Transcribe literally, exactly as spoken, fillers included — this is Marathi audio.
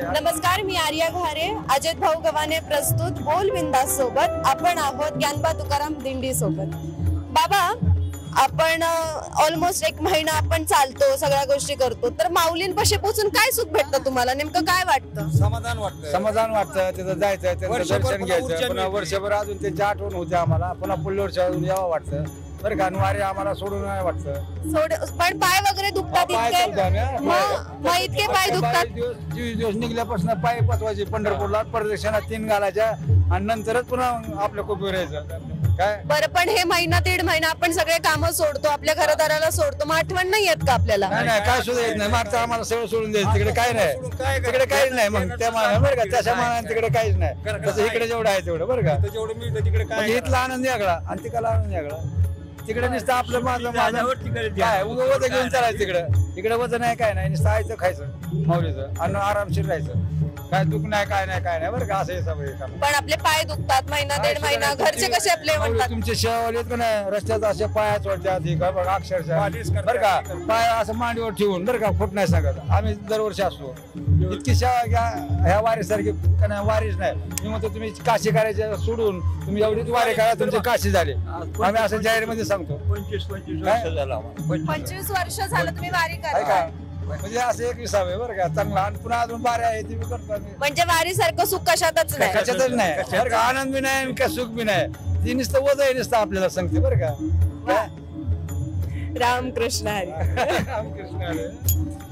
नमस्कार, मी आर्या घारे, अजित भाऊ गव्हाणे प्रस्तुत बोल बिंदास सोबत आपण आहोत ज्ञानबा तुकाराम दिंडी सोबत. बाबा, आपण ऑलमोस्ट एक महिना आपण चालतो, सगळ्या गोष्टी करतो, तर माऊलींपाशी पोहोचून काय सुख भेटतं तुम्हाला? नेमकं काय वाटतं? समाधान वाटतं. समाधान वाटतं. तिथं जायचं, त्यांचं दर्शन घ्यायचं, पुन्हा वर्षभर अजून त्यांची आठवण होते आम्हाला, पुन्हा पुढल्या वर्षी अजून यावं वाटतं बरं का. वारी आम्हाला सोडून नाही वाटतं. सोड पण पाय वगैरे दुखतात इतके, मग मग इतके पाय दुखतात. चोवीस दिवस निघल्यापासून पाय पचवायचे पंढरपूरला, प्रदक्षिणा तीन घालायच्या आणि नंतरच पुन्हा आपल्या कुबीर यायचं काय. बरं, पण हे महिना दीड महिना आपण सगळे कामं सोडतो, आपल्या घरदाराला सोडतो, मग आठवण नाही येत का आपल्याला? नाही नाही, काय सुद्धा येत नाही. मागचं आम्हाला सगळं सोडून द्यायचं, तिकडे काय नाही, तिकडे काहीच नाही. मग त्या मानाने बरं का, त्याच्या मानाने तिकडे काहीच नाही. तसं इकडे जेवढं आहे तेवढं बरं का, जेवढं मिळतं तिकडे काय म्हणजे इथला आनंद वेगळा आणि तिकडला आनंद वेगळा. तिकडे नुसतं आपलं माझं माझं काय उगं वजन घेऊन चालायचं. तिकडं इकडे वजन नाही, काय नाही, नुसतं आयचं खायचं माऊलीचं आणि आरामशीर राहायचं. काय दुख नाही, काय नाही, काय नाही बरं का. असं हे सगळं. पण आपले पाय दुखतात महिना दीड महिना, घरचे कसे आपले म्हणतात? तुमचे शेवाले आहेत का नाही, रस्त्यात असे पाया चढतात बघा अक्षरशः बरं का. पाय असं मांडीवर ठेवून बरं का, फुट नाही सांगत. आम्ही दरवर्षी असतो. इतकी सेवा घ्या ह्या वारीसारखी का नाही, वारीच नाही. मी म्हणतो तुम्ही काशी करायचे सोडून तुम्ही एवढीच वारी करा, तुमची काशी झाली. आम्ही असं जाहीर मध्ये सांगतो. पंचवीस पंचवीस वर्ष झाला. पंचवीस वर्ष झालं तुम्ही वारी आहे करता, का. म्हणजे असं एक विसावे बरं का चांगला. आणि पुन्हा अजून बाऱ्या आहे ती बी करतो आम्ही. म्हणजे वारी सारखं सुख कशातच नाही. कशातच नाही बरं का. आनंद बी नाही आणि काय सुख बी नाही. ती नुसतं वज आहे, नुसतं आपल्याला सांगते बरं का. रामकृष्ण हरी. रामकृष्ण हरी.